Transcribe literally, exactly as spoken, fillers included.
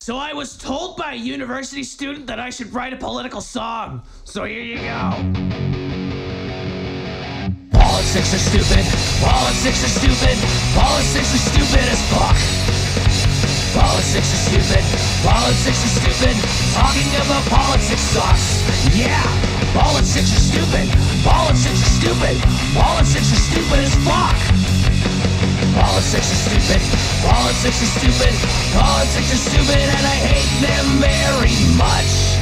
So I was told by a university student that I should write a political song. So here you go. Politics are stupid. Politics are stupid. Politics are stupid as fuck. Politics are stupid. Politics are stupid. Talking about politics sucks. Yeah. Politics are stupid. Politics are stupid. Politics are stupid as fuck. Politics are stupid. Politics are stupid. Politics are stupid, and I hate them very much.